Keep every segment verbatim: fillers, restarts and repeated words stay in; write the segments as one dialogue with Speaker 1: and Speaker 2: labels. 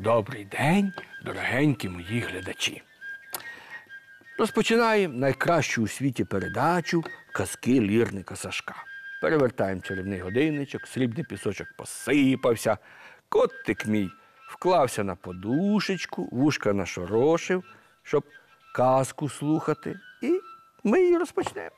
Speaker 1: Добрий день, дорогенькі мої глядачі. Розпочинаємо найкращу у світі передачу «Казки лірника Сашка». Перевертаємо чарівний годинничок, срібний пісочок посипався, котик мій вклався на подушечку, вушка нашорошив, щоб казку слухати. І ми її розпочнемо.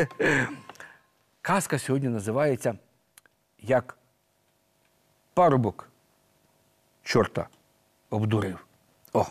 Speaker 1: Казка сьогодні називається «Як парубок чорта обдурив». О!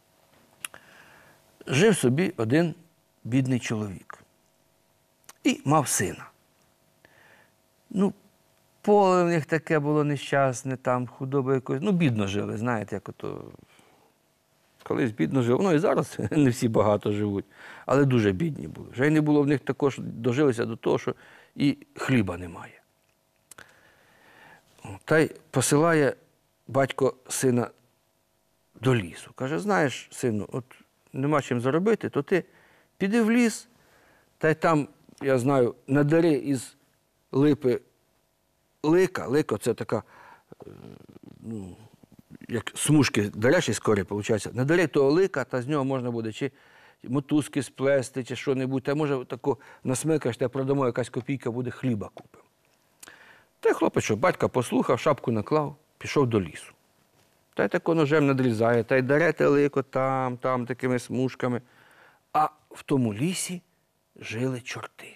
Speaker 1: Жив собі один бідний чоловік і мав сина. Ну, поле в них таке було нещасне, там худоба якось, ну, бідно жили, знаєте, як ото, колись бідно жили, ну і зараз не всі багато живуть, але дуже бідні були. Вже й не було в них також, дожилися до того, що і хліба немає. Та й посилає батько сина до лісу. Каже, знаєш, сину, от нема чим заробити, то ти піди в ліс, та й там, я знаю, надари із липи лика. Лико – це така, ну, як смужки дареш із кори, виходить. Надари того лика, та з нього можна буде чи мотузки сплести, чи що-небудь. Та може тако насмикаєш, та продамо, якась копійка буде, хліба купимо. Та й хлопець, що батька послухав, шапку наклав, пішов до лісу. Та й тако ножем надрізає, та й даре те лико там, там, такими смужками. А в тому лісі жили чорти.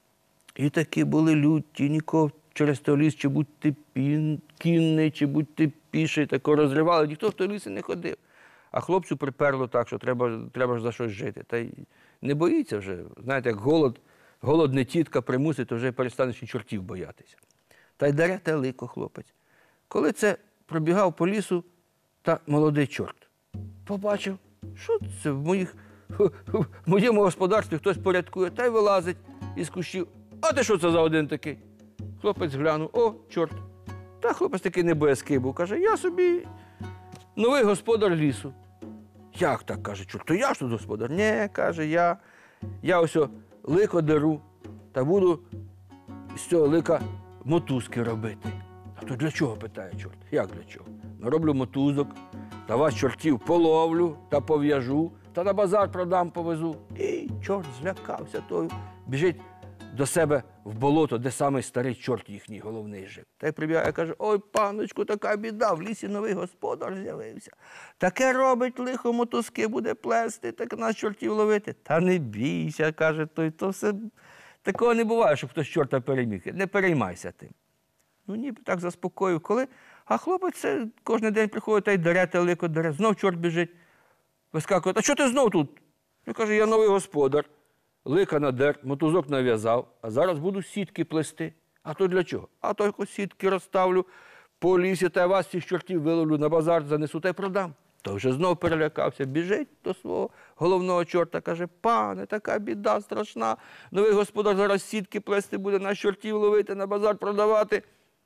Speaker 1: І такі були люті, нікого через той ліс, чи будь ти кінний, чи будь ти піший, тако розривали, ніхто в той ліс не ходив. А хлопцю приперло так, що треба, треба ж за щось жити. Та й не боїться вже. Знаєте, як голод, голод не тітка примусить, то вже перестанеш і чортів боятися. Та й даре те лико хлопець. Коли це пробігав по лісу, та молодий чорт побачив, що це в, моїх, в моєму господарстві хтось порядкує, та й вилазить із кущів. А ти що це за один такий? Хлопець глянув, о, чорт. Та хлопець такий не боязкий був, каже, я собі новий господар лісу. Як так, каже чорт, то я ж тут господар? Ні, каже, я, я ось лико деру та буду з цього лика мотузки робити. А то для чого, питає чорт? Як для чого? Нароблю мотузок, та вас чортів половлю та пов'яжу, та на базар продам, повезу. І чорт злякався тою, біжить до себе в болото, де самий старий чорт їхній головний жив. Та й прибігає, каже, ой, паночку, така біда, в лісі новий господар з'явився. Таке робить лихо, мотузки буде плести, так нас чортів ловити. Та не бійся, каже той, то все, такого не буває, щоб хтось чорта переміг. Не переймайся тим. Ну, ніби так заспокоїв. Коли? А хлопець це кожен день приходить та й даре те лико, даре. Знов чорт біжить. Вискакує, а що ти знов тут? Він каже, я новий господар. Лика надер, мотузок нав'язав, а зараз буду сітки плести. А то для чого? А то якось сітки розставлю по лісі, та й вас цих чортів виловлю, на базар занесу та й продам. То вже знов перелякався, біжить до свого головного чорта, каже, пане, така біда страшна, новий господар зараз сітки плести буде, на чортів ловити, на базар продавати.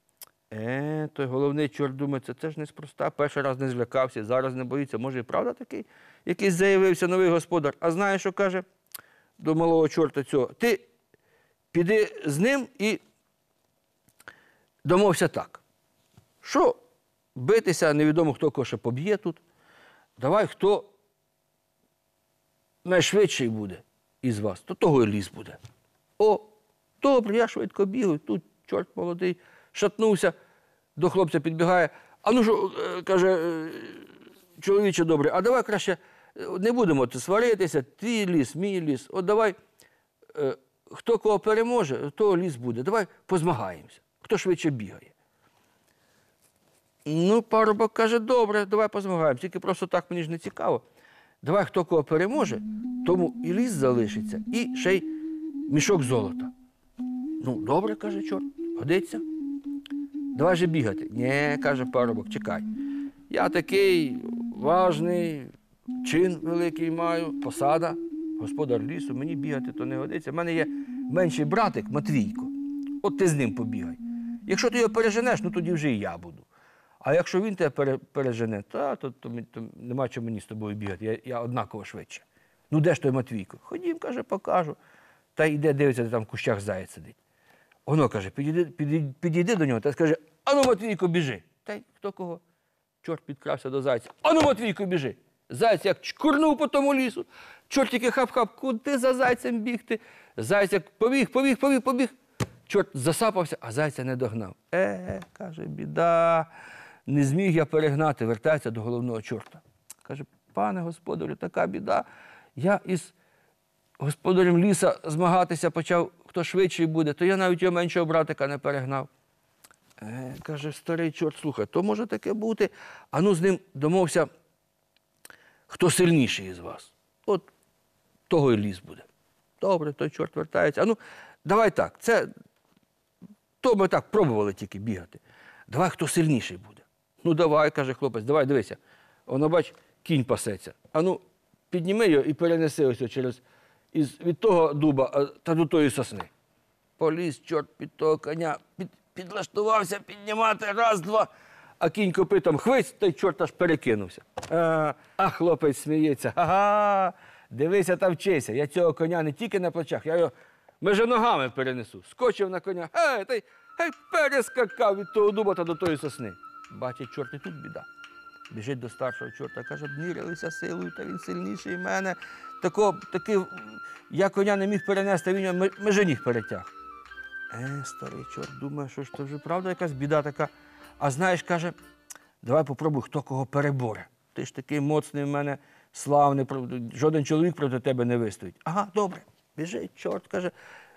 Speaker 1: Е, той головний чорт думає, це, це ж неспроста, перший раз не злякався, зараз не боїться, може і правда такий, якийсь заявився новий господар. А знаєш, що каже до малого чорта цього? Ти піди з ним і домовся так, що битися, невідомо хто кого ще поб'є тут, давай хто найшвидший буде із вас, то того і ліс буде. О, добре, я швидко бігаю, тут чорт молодий шатнувся, до хлопця підбігає, а ну що, каже, чоловіче добре, а давай краще не будемо сваритися, твій ліс, мій ліс, от давай, хто кого переможе, того ліс буде, давай позмагаємося, хто швидше бігає. Ну, парубок каже, добре, давай позмагаємося, тільки просто так мені ж не цікаво. Давай, хто кого переможе, тому і ліс залишиться, і ще й мішок золота. Ну, добре, каже чорт, годиться. Давай же бігати. Ні, каже парубок, чекай. Я такий важний, чин великий маю, посада, господар лісу, мені бігати то не годиться. У мене є менший братик Матвійко, от ти з ним побігай. Якщо ти його переженеш, ну тоді вже і я буду. А якщо він тебе пережене, то, то, то, то нема чого мені з тобою бігати, я, я однаково швидше. Ну де ж той Матвійко? Ходім, каже, покажу. Та йде, дивиться, де там в кущах заяць сидить. Воно каже, підійди, підійди, підійди до нього та скаже, а ну, Матвійко, біжи. Та й хто кого Чорт підкрався до зайця. Ану, Матвійко, біжи! Зайць як чкурнув по тому лісу. Чорт тільки хап-хап, куди за зайцем бігти? Зайць як побіг, побіг, побіг, побіг. Чорт засапався, а зайця не догнав. Е, каже, біда, не зміг я перегнати, вертається до головного чорта. Каже, пане господарю, така біда. Я із господарем ліса змагатися почав, хто швидший буде, то я навіть його меншого братика не перегнав. Е, каже, старий чорт, слухай, то може таке бути. А ну з ним домовся, хто сильніший із вас. От того і ліс буде. Добре, той чорт вертається. А ну, давай так, це, то ми так пробували тільки бігати. Давай, хто сильніший буде. Ну, давай, каже хлопець, давай, дивися. Воно, бач, кінь пасеться. А ну, підніми його і перенеси ось через, із, від того дуба та до тої сосни. Поліз чорт під того коня, під, підлаштувався піднімати, раз, два. А кінь копитом хвиць, той чорт аж перекинувся. А, а хлопець сміється. Ага, дивися та вчися. Я цього коня не тільки на плечах, я його меже ногами перенесу. Скочив на коня, гей, та й гей, перескакав від того дуба та до тої сосни. Бачить, чорт, і тут біда. Біжить до старшого чорта, каже, обмірялися силою, та він сильніший мене. Тако, таки, я коня не міг перенести, він його меже ніг перетяг. Е, старий чорт думає, що ж це вже правда якась біда така. А знаєш, каже, давай попробуй, хто кого переборе. Ти ж такий моцний в мене, славний, жоден чоловік проти тебе не вистоїть. Ага, добре, біжить, чорт, каже,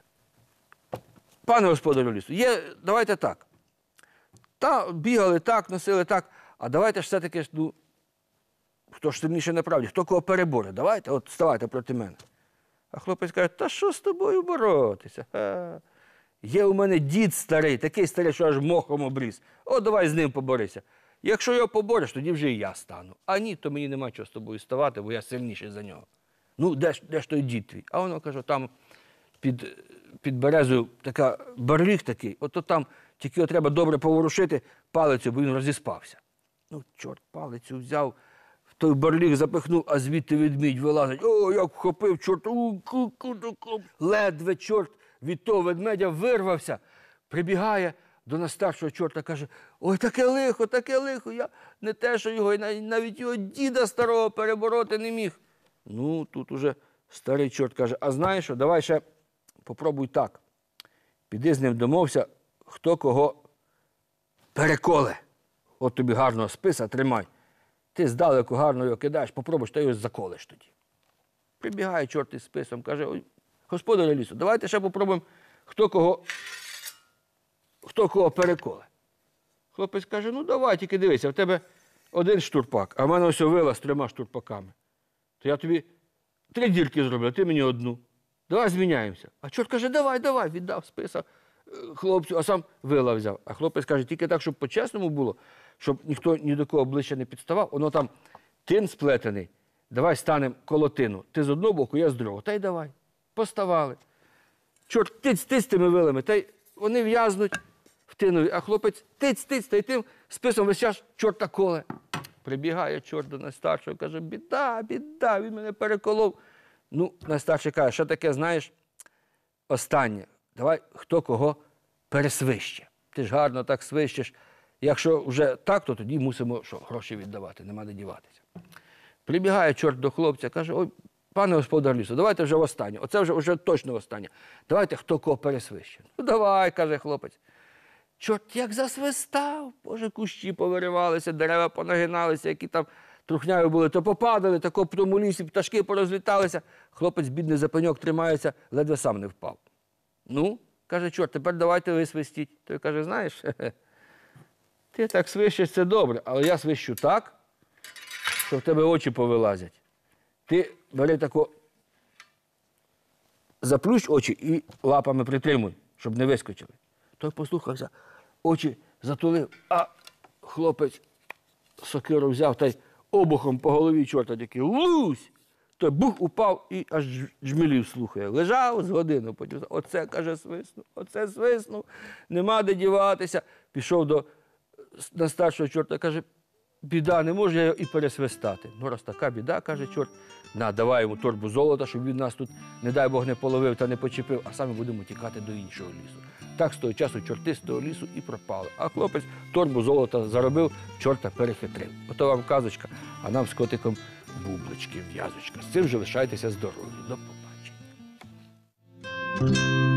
Speaker 1: пане господарю лісу, є, давайте так. Та бігали так, носили так, а давайте ж все-таки, ну, хто ж сильніше на правді, хто кого переборе, давайте, от ставайте проти мене. А хлопець каже, та що з тобою боротися? Ха. Є у мене дід старий, такий старий, що аж мохом обріз. О, давай з ним поборися. Якщо його побореш, тоді вже і я стану. А ні, то мені нема чого з тобою ставати, бо я сильніший за нього. Ну, де ж, де ж той дід твій? А воно, каже, там під, під березою така барліг такий, ото там тільки його треба добре поворушити палицю, бо він розіспався. Ну, чорт, палицю взяв, в той барліг запихнув, а звідти ведмідь вилазить. О, як вхопив, чорт, у, ку, ку, ку, ку. Ледве чорт від того ведмедя вирвався, прибігає до найстаршого чорта, каже, ой, таке лихо, таке лихо, я не те, що його, навіть його діда старого перебороти не міг. Ну, тут уже старий чорт каже, а знаєш що, давай ще попробуй так. Піди з ним домовся, хто кого переколе. От тобі гарного списа, тримай. Ти здалеку гарно його кидаєш, попробуєш, та його заколеш тоді. Прибігає чорт із списом, каже, ой, господарю лісу, давайте ще попробуємо, хто кого, хто кого переколе. Хлопець каже, ну давай, тільки дивися, в тебе один штурпак, а в мене ось вила з трьома штурпаками. То я тобі три дірки зроблю, а ти мені одну. Давай зміняємося. А чорт каже, давай, давай, віддав списа хлопцю, а сам вила взяв. А хлопець каже, тільки так, щоб по-чесному було, щоб ніхто ні до кого ближче не підставав, воно там тин сплетений, давай станемо коло тину. Ти з одного боку, я з другого. Та й давай. Поставали. Чорт тиць-тиць тими вилами, та й вони в'язнуть в тинові, а хлопець тиць-тиць, та й тим списом весь час чорта коле. Прибігає чорт до найстаршого, каже, біда, біда, він мене переколов. Ну, найстарший каже, що таке, знаєш, останнє, давай хто кого пересвище. Ти ж гарно так свищеш. Якщо вже так, то тоді мусимо що, гроші віддавати, нема де діватися. Прибігає чорт до хлопця, каже, ой, пане господар лісу, давайте вже останнє. Оце вже, вже точно останнє. Давайте хто кого пересвище. Ну давай, каже хлопець. Чорт як засвистав, боже, кущі повиривалися, дерева понагиналися, які там трухняві були, то попадали, тако по тому лісі, пташки порозліталися. Хлопець, бідний за пеньок, тримається, ледве сам не впав. Ну, каже, чорт, тепер давайте ви свистіть. Той каже, знаєш, хе-хе, ти так свищеш, це добре, але я свищу так, що в тебе очі повилазять. Ти бери тако, заплющ очі і лапами притримуй, щоб не вискочили. Той послухався, очі затулив, а хлопець сокиру взяв та й обухом по голові чорта такий лусь. Той бух упав і аж джмелів слухає. Лежав з годину, потім, оце, каже, свиснув, оце свиснув, нема де діватися. Пішов до найстаршого чорта, каже, біда, не можу я його і пересвистати. Ну, раз така біда, каже чорт, на, давай йому торбу золота, щоб він нас тут, не дай Бог, не половив та не почепив, а самі будемо тікати до іншого лісу. Так з того часу чорти з того лісу і пропали. А хлопець торбу золота заробив, чорта перехитрив. Ото вам казочка, а нам з котиком бублички, в'язочка. З цим же лишайтеся здорові. До побачення.